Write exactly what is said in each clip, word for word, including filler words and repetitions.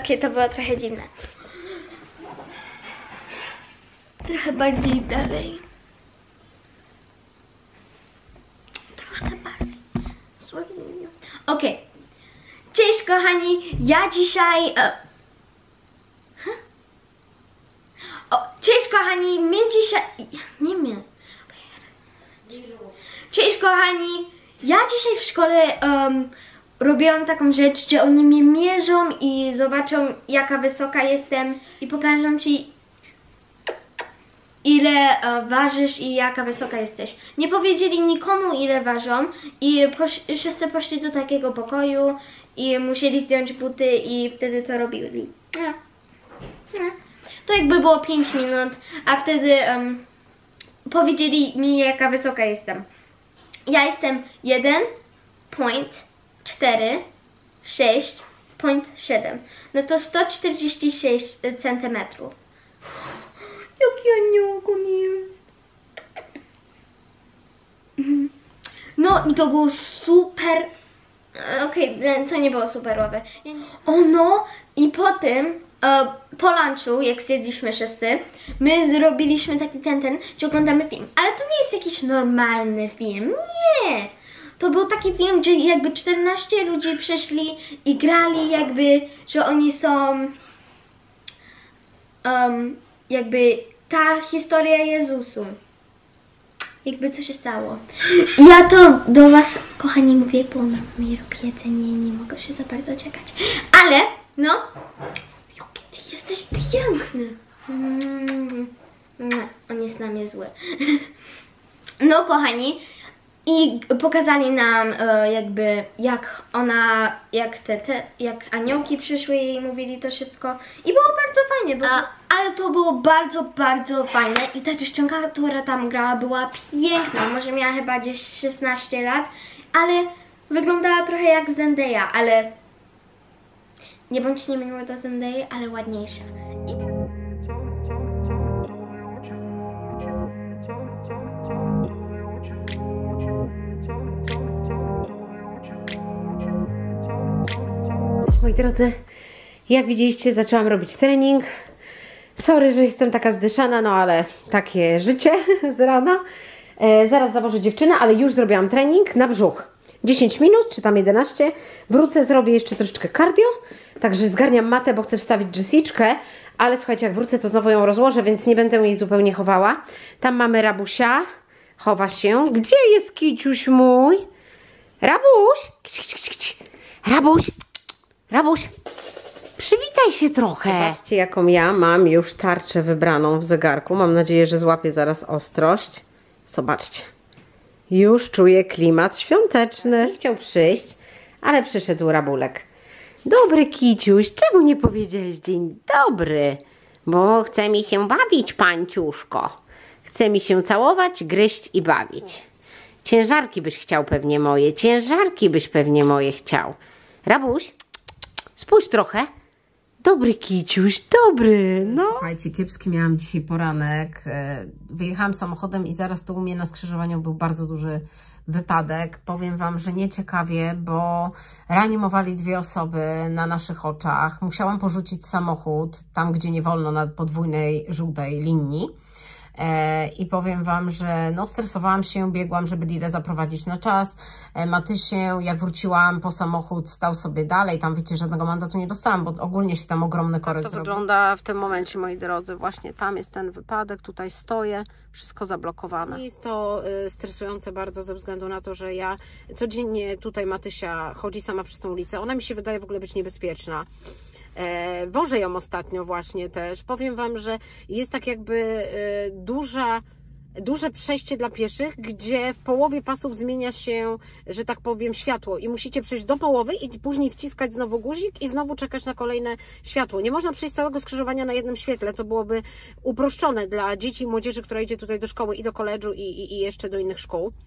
Takie to było trochę dziwne. Trochę bardziej dalej. Troszkę bardziej. Słownie. Okej. Okay. Cześć kochani, ja dzisiaj... Uh... Huh? O, cześć kochani, my dzisiaj... Nie my. Cześć kochani, ja dzisiaj w szkole um, robiłam taką rzecz, że oni mnie mierzą i zobaczą jaka wysoka jestem i pokażą ci ile uh, ważysz i jaka wysoka jesteś. Nie powiedzieli nikomu ile ważą i posz wszyscy poszli do takiego pokoju i musieli zdjąć buty i wtedy to robili. No. No. To jakby było pięć minut, a wtedy um, powiedzieli mi jaka wysoka jestem. Ja jestem jeden przecinek cztery sześć przecinek siedem. No to sto czterdzieści sześć centymetrów. Jaki aniołek on jest. No i to było super. Okej, okay, to nie było superowe. O no i potem po lunchu, jak zjedliśmy wszyscy, my zrobiliśmy taki ten, ten, że oglądamy film. Ale to nie jest jakiś normalny film, nie! To był taki film, że jakby czternaście ludzi przyszli i grali jakby, że oni są um, jakby ta historia Jezusu. Jakby co się stało. Ja to do was, kochani, mówię, bo mi robi jedzenie, nie mogę się za bardzo czekać. Ale, no... Ty jesteś piękny. Mm, on jest na mnie zły. No kochani, i pokazali nam e, jakby jak ona, jak te, te, jak aniołki przyszły i mówili to wszystko. I było bardzo fajnie, bo, A, ale to było bardzo, bardzo fajne. I ta dziewczynka, która tam grała, była piękna. Może miała chyba gdzieś szesnaście lat, ale wyglądała trochę jak Zendaya, ale... Nie bądźcie niemiłe do Zendaya, ale ładniejsza. I... Cześć moi drodzy, jak widzieliście, zaczęłam robić trening. Sorry, że jestem taka zdyszana, no ale takie życie z rana. E, zaraz zawożę dziewczynę, ale już zrobiłam trening na brzuch. dziesięć minut, czy tam jedenaście. Wrócę, zrobię jeszcze troszeczkę cardio. Także zgarniam matę, bo chcę wstawić Jessiczkę. Ale słuchajcie, jak wrócę, to znowu ją rozłożę, więc nie będę jej zupełnie chowała. Tam mamy Rabusia. Chowa się. Gdzie jest kiciuś mój? Rabuś! Kici, kici, kici. Rabuś! Rabuś! Przywitaj się trochę. Zobaczcie, jaką ja mam już tarczę wybraną w zegarku. Mam nadzieję, że złapię zaraz ostrość. Zobaczcie. Już czuję klimat świąteczny. Nie chciał przyjść, ale przyszedł Rabulek. Dobry kiciuś, czemu nie powiedziałeś dzień dobry? Bo chce mi się bawić, panciuszko. Chce mi się całować, gryźć i bawić. Ciężarki byś chciał pewnie moje, ciężarki byś pewnie moje chciał. Rabuś, spójrz trochę. Dobry kiciuś, dobry, no. Słuchajcie, kiepski miałam dzisiaj poranek. Wyjechałam samochodem i zaraz tu u mnie na skrzyżowaniu był bardzo duży wypadek. Powiem wam, że nieciekawie, bo reanimowali dwie osoby na naszych oczach. Musiałam porzucić samochód tam, gdzie nie wolno, na podwójnej żółtej linii. I powiem wam, że no stresowałam się, biegłam, żeby Lidę zaprowadzić na czas. Matysię, jak wróciłam po samochód, stał sobie dalej. Tam wiecie, żadnego mandatu nie dostałam, bo ogólnie się tam ogromny korek zrobił. To wygląda w tym momencie, moi drodzy. Właśnie tam jest ten wypadek, tutaj stoję, wszystko zablokowane. Jest to y, stresujące bardzo ze względu na to, że ja codziennie tutaj Matysia chodzi sama przez tą ulicę. Ona mi się wydaje w ogóle być niebezpieczna. E, wożę ją ostatnio właśnie też. Powiem wam, że jest tak jakby e, duża, duże przejście dla pieszych, gdzie w połowie pasów zmienia się, że tak powiem, światło i musicie przejść do połowy i później wciskać znowu guzik i znowu czekać na kolejne światło. Nie można przejść całego skrzyżowania na jednym świetle, co byłoby uproszczone dla dzieci i młodzieży, która idzie tutaj do szkoły i do koledżu i, i, i jeszcze do innych szkół.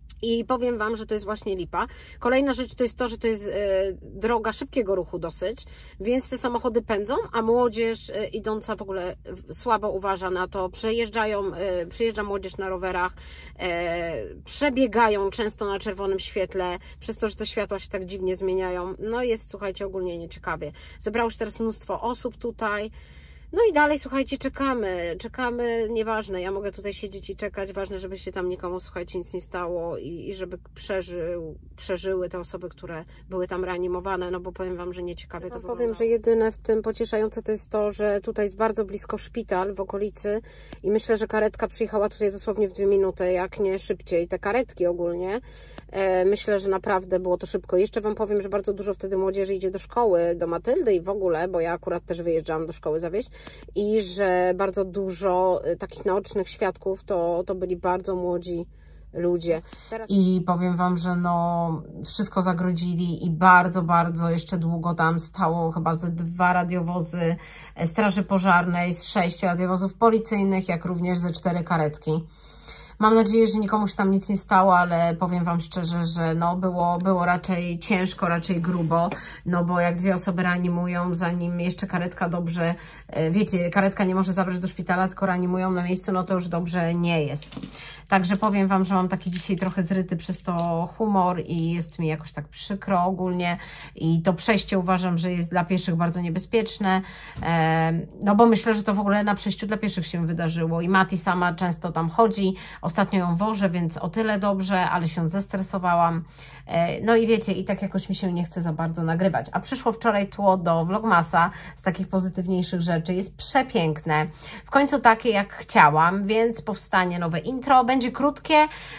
I powiem Wam, że to jest właśnie lipa. Kolejna rzecz to jest to, że to jest e, droga szybkiego ruchu dosyć, więc te samochody pędzą, a młodzież e, idąca w ogóle słabo uważa na to. Przejeżdżają, e, przyjeżdża młodzież na rowerach, e, przebiegają często na czerwonym świetle, przez to, że te światła się tak dziwnie zmieniają. No jest, słuchajcie, ogólnie nieciekawie. Zebrało się teraz mnóstwo osób tutaj. No i dalej, słuchajcie, czekamy, czekamy, nieważne, ja mogę tutaj siedzieć i czekać, ważne, żeby się tam nikomu, słuchajcie, nic nie stało i, i żeby przeżył, przeżyły te osoby, które były tam reanimowane, no bo powiem Wam, że nieciekawie to wygląda. Powiem, że jedyne w tym pocieszające to jest to, że tutaj jest bardzo blisko szpital w okolicy i myślę, że karetka przyjechała tutaj dosłownie w dwie minuty, jak nie szybciej, te karetki ogólnie. Myślę, że naprawdę było to szybko. Jeszcze Wam powiem, że bardzo dużo wtedy młodzieży idzie do szkoły, do Matyldy i w ogóle, bo ja akurat też wyjeżdżałam do szkoły zawieźć i że bardzo dużo takich naocznych świadków to, to byli bardzo młodzi ludzie. Teraz... I powiem Wam, że no wszystko zagrodzili i bardzo, bardzo jeszcze długo tam stało, chyba ze dwa radiowozy straży pożarnej, z sześć radiowozów policyjnych, jak również ze cztery karetki. Mam nadzieję, że nikomu się tam nic nie stało, ale powiem Wam szczerze, że no było, było raczej ciężko, raczej grubo, no bo jak dwie osoby reanimują, zanim jeszcze karetka dobrze, wiecie, karetka nie może zabrać do szpitala, tylko reanimują na miejscu, no to już dobrze nie jest. Także powiem Wam, że mam taki dzisiaj trochę zryty przez to humor i jest mi jakoś tak przykro ogólnie i to przejście uważam, że jest dla pieszych bardzo niebezpieczne, no bo myślę, że to w ogóle na przejściu dla pieszych się wydarzyło i Mati sama często tam chodzi, ostatnio ją wożę, więc o tyle dobrze, ale się zestresowałam, no i wiecie, i tak jakoś mi się nie chce za bardzo nagrywać, a przyszło wczoraj tło do vlogmasa z takich pozytywniejszych rzeczy, jest przepiękne, w końcu takie jak chciałam, więc powstanie nowe intro, będzie krótkie,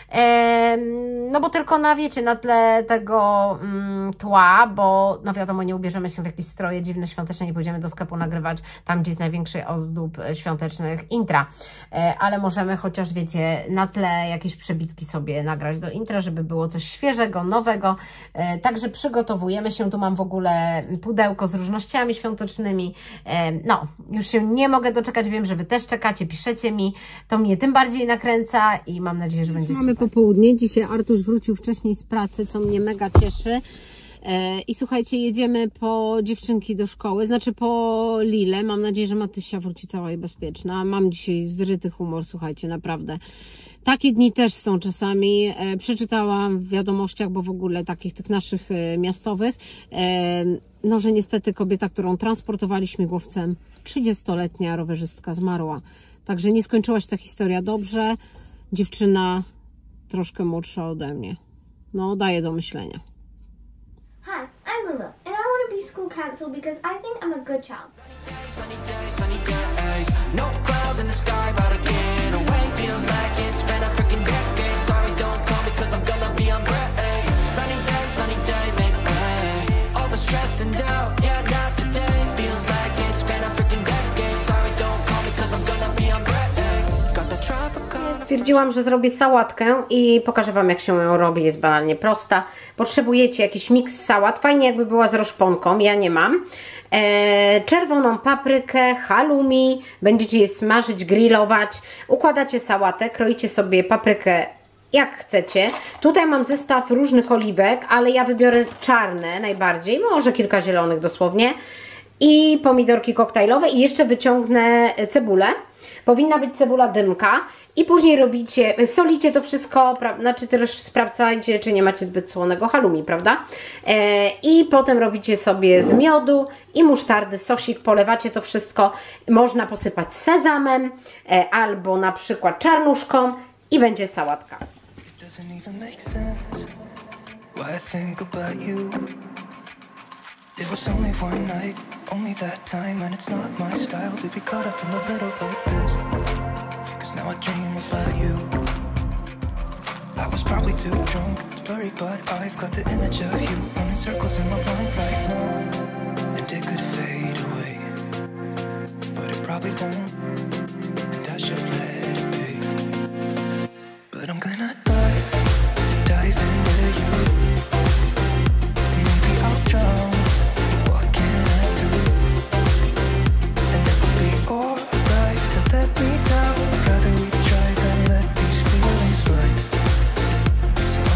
no bo tylko na, wiecie, na tle tego mm, tła, bo no wiadomo, nie ubierzemy się w jakieś stroje dziwne, świąteczne, nie pójdziemy do sklepu nagrywać tam, gdzie jest największy ozdób świątecznych intra, ale możemy chociaż, wiecie, na tle jakieś przebitki sobie nagrać do intra, żeby było coś świeżego, nowego, także przygotowujemy się, tu mam w ogóle pudełko z różnościami świątecznymi, no, już się nie mogę doczekać, wiem, że Wy też czekacie, piszecie mi, to mnie tym bardziej nakręca i mam nadzieję, że będzie Mamy super. Popołudnie, dzisiaj Artuś wrócił wcześniej z pracy, co mnie mega cieszy. I słuchajcie, jedziemy po dziewczynki do szkoły, znaczy po Lilę. Mam nadzieję, że Matysia wróci cała i bezpieczna. Mam dzisiaj zryty humor, słuchajcie, naprawdę. Takie dni też są czasami. Przeczytałam w wiadomościach, bo w ogóle takich tych naszych miastowych, no że niestety kobieta, którą transportowali śmigłowcem, trzydziestoletnia rowerzystka zmarła. Także nie skończyła się ta historia dobrze. Dziewczyna troszkę młodsza ode mnie. No, daje do myślenia. Hi, I'm Lila, and I want to be school council because I think I'm a good child. Sunny days, sunny days, no clouds in the sky, but again, away feels like it's been a freaking decade. Sorry, don't call me because I'm gonna be on break. Sunny day, sunny day, make way. All the stress and doubt, yeah, not today. Feels like it's been a freaking decade. Sorry, don't call me because I'm gonna be on break. Got the tropical. Stwierdziłam, że zrobię sałatkę i pokażę Wam, jak się ją robi, jest banalnie prosta. Potrzebujecie jakiś miks sałat, fajnie jakby była z roszponką, ja nie mam. E, czerwoną paprykę, halloumi, będziecie je smażyć, grillować. Układacie sałatę, kroicie sobie paprykę jak chcecie. Tutaj mam zestaw różnych oliwek, ale ja wybiorę czarne najbardziej, może kilka zielonych dosłownie. I pomidorki koktajlowe i jeszcze wyciągnę cebulę. Powinna być cebula dymka. I później robicie, solicie to wszystko, znaczy też sprawdzajcie, czy nie macie zbyt słonego halloumi, prawda? E, I potem robicie sobie z miodu i musztardy, sosik, polewacie to wszystko. Można posypać sezamem e, albo na przykład czarnuszką i będzie sałatka. It was only one night, only that time, and it's not my style to be caught up in the middle like this. Cause now I dream about you. I was probably too drunk, it's blurry, but I've got the image of you running circles in my mind right now. And it could fade away, but it probably won't, and I should let it be. But I'm gonna dive, dive in with you. And maybe I'll drown. Alright to let me down, rather we try than let these feelings slide. So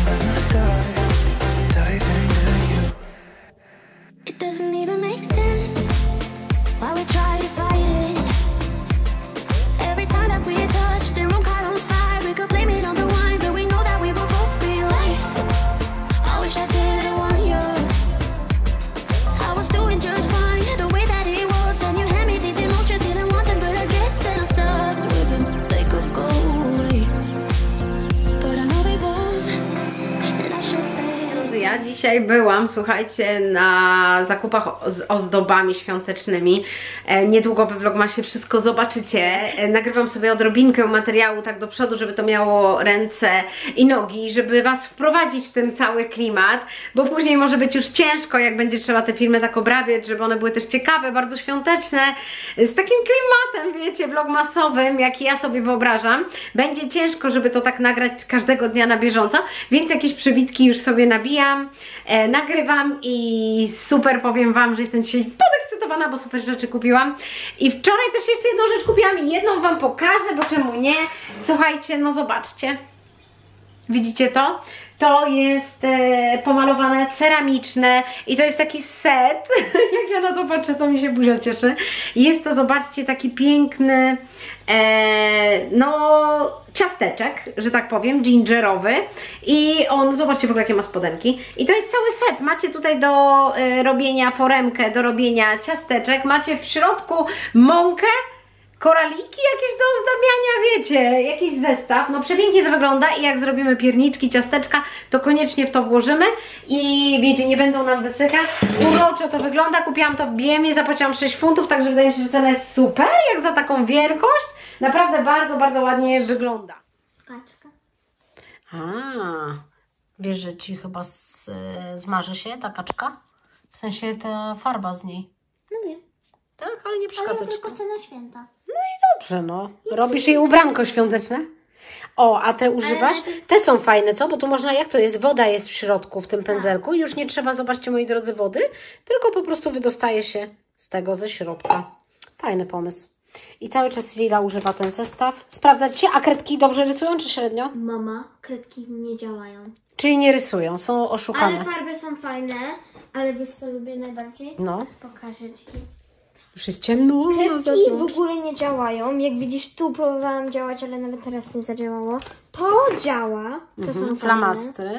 dzisiaj byłam, słuchajcie, na zakupach z ozdobami świątecznymi. E, niedługo we vlogmasie wszystko zobaczycie. E, nagrywam sobie odrobinkę materiału tak do przodu, żeby to miało ręce i nogi, żeby Was wprowadzić w ten cały klimat, bo później może być już ciężko, jak będzie trzeba te filmy tak obrabiać, żeby one były też ciekawe, bardzo świąteczne, z takim klimatem, wiecie, vlogmasowym, jaki ja sobie wyobrażam. Będzie ciężko, żeby to tak nagrać każdego dnia na bieżąco, więc jakieś przybitki już sobie nabijam, e, nagrywam i super powiem Wam, że jestem dzisiaj podekscytowana, bo super rzeczy kupiłam. I wczoraj też jeszcze jedną rzecz kupiłam i jedną Wam pokażę, bo czemu nie? Słuchajcie, no zobaczcie. Widzicie to? To jest e, pomalowane ceramiczne i to jest taki set. Jak ja na to patrzę, to mi się buzia cieszy. Jest to, zobaczcie, taki piękny e, no ciasteczek, że tak powiem, gingerowy. I on, zobaczcie w ogóle jakie ma spodenki. I to jest cały set. Macie tutaj do e, robienia foremkę, do robienia ciasteczek. Macie w środku mąkę, koraliki jakieś do ozdabiania, wiecie, jakiś zestaw. No przepięknie to wygląda i jak zrobimy pierniczki, ciasteczka, to koniecznie w to włożymy i wiecie, nie będą nam wysychać. Uroczo to wygląda, kupiłam to w B M ie, zapłaciłam sześć funtów, także wydaje mi się, że cena jest super, jak za taką wielkość. Naprawdę bardzo, bardzo ładnie wygląda. Kaczka. A, wiesz, że Ci chyba z, zmarzy się ta kaczka? W sensie ta farba z niej. No wiem. Tak, ale nie przeszkadza Ale Ci tylko to. cena święta. No i dobrze, no. Robisz jej ubranko świąteczne? O, a te używasz? Te są fajne, co? Bo tu można, jak to jest? Woda jest w środku, w tym pędzelku. Już nie trzeba, zobaczcie, moi drodzy, wody, tylko po prostu wydostaje się z tego ze środka. Fajny pomysł. I cały czas Lila używa ten zestaw. Sprawdzać się, a kredki dobrze rysują, czy średnio? Mama, kredki nie działają. Czyli nie rysują, są oszukane. Ale farby są fajne, ale wiesz co lubię najbardziej? No. Pokażę Ci. Już jest ciemno na Kredki w zewnątrz. ogóle nie działają. Jak widzisz, tu próbowałam działać, ale nawet teraz nie zadziałało. To działa. To Mhm, są flamastry.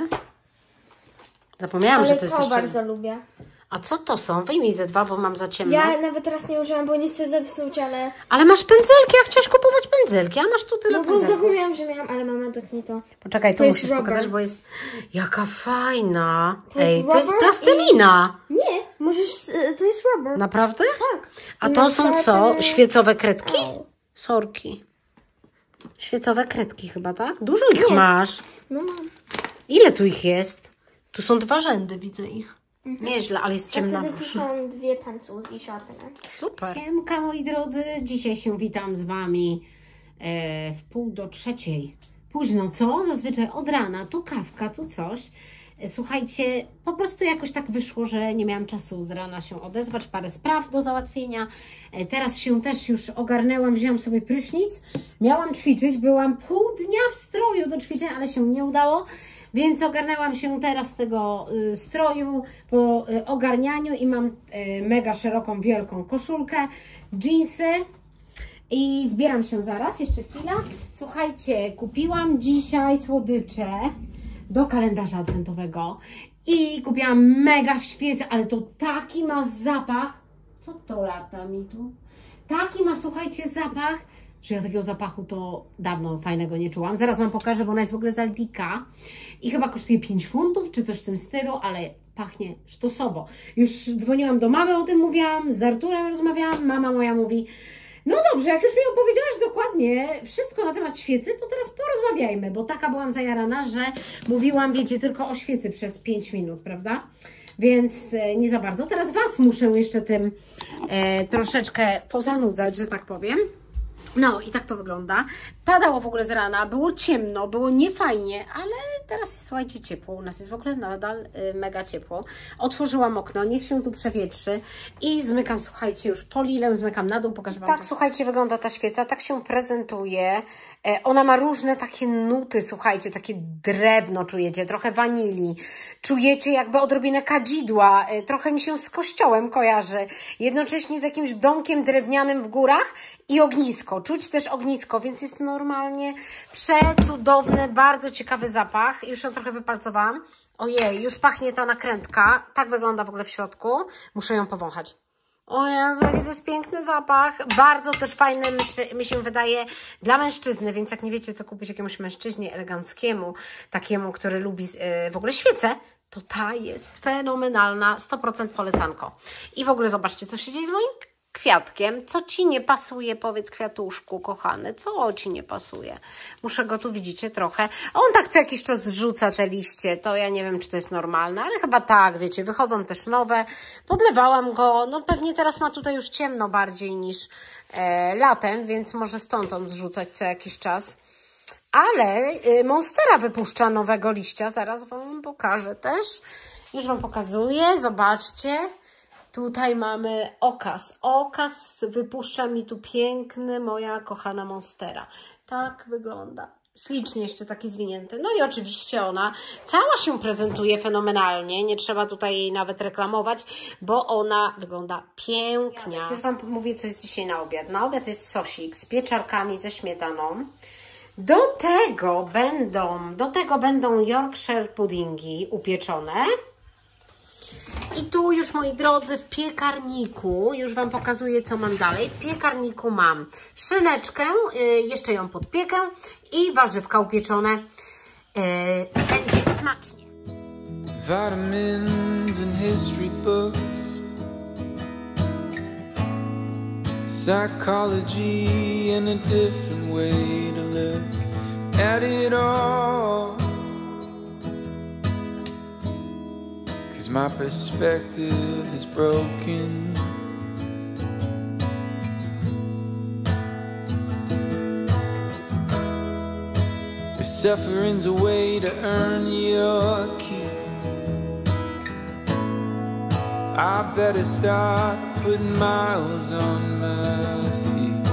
Zapomniałam, ale że to jest to jeszcze... bardzo lubię. A co to są? Wyjmij ze dwa, bo mam za ciemno. Ja nawet teraz nie użyłam, bo nie chcę zepsuć, ale... Ale masz pędzelki, a chciałaś kupować pędzelki, a masz tu tyle No bo pędzelków. zapomniałam, że miałam, ale mama dotknij to. Poczekaj, tu To jest musisz rubber. pokazać, bo jest... Jaka fajna! To jest Ej, to jest rubber plastelina! Nie, możesz... y, To jest rubber. Naprawdę? Tak. A I to masz są co? szarpę- Świecowe kredki? Au. Sorki. Świecowe kredki chyba, tak? Dużo ich Nie. masz. No mam. Ile tu ich jest? Tu są dwa rzędy, widzę ich. Nieźle, ale jest A ciemna. wtedy tu są dwie pencils i sharpener. Super. Siemka, moi drodzy. Dzisiaj się witam z Wami e, w pół do trzeciej. Późno, co? Zazwyczaj od rana. Tu kawka, tu coś. E, słuchajcie, po prostu jakoś tak wyszło, że nie miałam czasu z rana się odezwać. Parę spraw do załatwienia. E, teraz się też już ogarnęłam, wzięłam sobie prysznic. Miałam ćwiczyć, byłam pół dnia w stroju do ćwiczeń, ale się nie udało. Więc ogarnęłam się teraz z tego y, stroju po y, ogarnianiu i mam y, mega szeroką, wielką koszulkę, dżinsy i zbieram się zaraz, jeszcze chwila. Słuchajcie, kupiłam dzisiaj słodycze do kalendarza adwentowego i kupiłam mega świecę, ale to taki ma zapach. Co to lata mi tu? Taki ma, słuchajcie, zapach, że ja takiego zapachu to dawno fajnego nie czułam. Zaraz Wam pokażę, bo ona jest w ogóle z Aldika i chyba kosztuje pięć funtów, czy coś w tym stylu, ale pachnie sztosowo. Już dzwoniłam do mamy, o tym mówiłam, z Arturem rozmawiałam, mama moja mówi, no dobrze, jak już mi opowiedziałaś dokładnie wszystko na temat świecy, to teraz porozmawiajmy, bo taka byłam zajarana, że mówiłam, wiecie, tylko o świecy przez pięć minut, prawda? Więc e, nie za bardzo. Teraz Was muszę jeszcze tym e, troszeczkę pozanudzać, że tak powiem. No i tak to wygląda. Padało w ogóle z rana, było ciemno, było niefajnie, ale teraz jest, słuchajcie, ciepło. U nas jest w ogóle nadal y, mega ciepło. Otworzyłam okno, niech się tu przewietrzy i zmykam, słuchajcie, już po Lilę, zmykam na dół, pokażę Wam. Tak, to. Słuchajcie, wygląda ta świeca, tak się prezentuje. E, ona ma różne takie nuty, słuchajcie, takie drewno czujecie, trochę wanilii. Czujecie jakby odrobinę kadzidła, e, trochę mi się z kościołem kojarzy. Jednocześnie z jakimś domkiem drewnianym w górach i ognisko. Czuć też ognisko, więc jest normalnie przecudowny, bardzo ciekawy zapach. Już ją trochę wypalcowałam. Ojej, już pachnie ta nakrętka. Tak wygląda w ogóle w środku. Muszę ją powąchać. O Jezu, jaki to jest piękny zapach. Bardzo też fajny, myśl, mi się wydaje, dla mężczyzny, więc jak nie wiecie, co kupić jakiemuś mężczyźnie eleganckiemu, takiemu, który lubi yy, w ogóle świece, to ta jest fenomenalna, sto procent polecanko. I w ogóle zobaczcie, co się dzieje z moim kwiatkiem. Co Ci nie pasuje, powiedz kwiatuszku, kochany, co Ci nie pasuje? Muszę go tu, widzicie, trochę. On tak co jakiś czas zrzuca te liście, to ja nie wiem, czy to jest normalne, ale chyba tak, wiecie, wychodzą też nowe. Podlewałam go, no pewnie teraz ma tutaj już ciemno bardziej niż e, latem, więc może stąd on zrzucać co jakiś czas. Ale y, Monstera wypuszcza nowego liścia, zaraz Wam pokażę też. Już Wam pokazuję, zobaczcie. Tutaj mamy okaz. Okaz wypuszcza mi tu piękny, moja kochana Monstera. Tak wygląda. Ślicznie jeszcze taki zwinięty. No i oczywiście ona cała się prezentuje fenomenalnie. Nie trzeba tutaj jej nawet reklamować, bo ona wygląda pięknie. Już Wam mówię, co jest dzisiaj na obiad. Na obiad jest sosik z pieczarkami ze śmietaną. Do tego będą, do tego będą Yorkshire puddingi upieczone. I tu już, moi drodzy, w piekarniku, już Wam pokazuję, co mam dalej. W piekarniku mam szyneczkę, y, jeszcze ją podpiekę i warzywka upieczone. Y, będzie smacznie. Vitamins and history books, psychology and a different way to look at it all. My perspective is broken. If suffering's a way to earn your keep, I better start putting miles on my feet.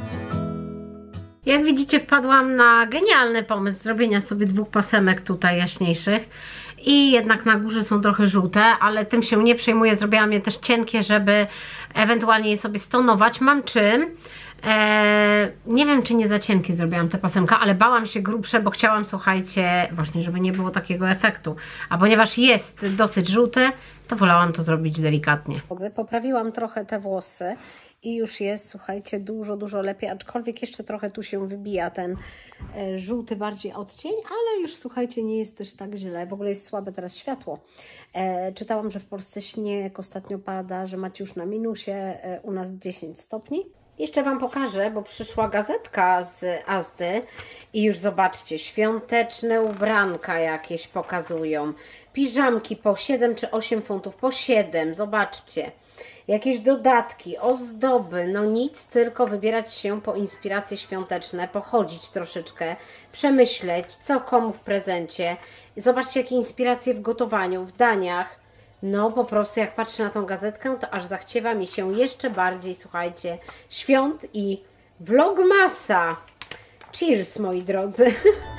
Jak widzicie, wpadłam na genialny pomysł zrobienia sobie dwóch pasemek tutaj jaśniejszych. I jednak na górze są trochę żółte, ale tym się nie przejmuję. Zrobiłam je też cienkie, żeby ewentualnie je sobie stonować. Mam czym. Eee, nie wiem, czy nie za cienkie zrobiłam tę pasemkę, ale bałam się grubsze, bo chciałam, słuchajcie, właśnie, żeby nie było takiego efektu. A ponieważ jest dosyć żółty, to wolałam to zrobić delikatnie. Poprawiłam trochę te włosy i już jest, słuchajcie, dużo, dużo lepiej, aczkolwiek jeszcze trochę tu się wybija ten e, żółty bardziej odcień, ale już, słuchajcie, nie jest też tak źle. W ogóle jest słabe teraz światło. E, czytałam, że w Polsce śnieg ostatnio pada, że macie już na minusie, e, u nas dziesięć stopni. Jeszcze Wam pokażę, bo przyszła gazetka z Asdy i już zobaczcie, świąteczne ubranka jakieś pokazują. Piżamki po siedem czy osiem funtów, po siedem, zobaczcie. Jakieś dodatki, ozdoby, no nic, tylko wybierać się po inspiracje świąteczne, pochodzić troszeczkę, przemyśleć, co komu w prezencie. Zobaczcie, jakie inspiracje w gotowaniu, w daniach. No po prostu jak patrzę na tą gazetkę, to aż zachciewa mi się jeszcze bardziej, słuchajcie, świąt i vlogmasa. Cheers, moi drodzy.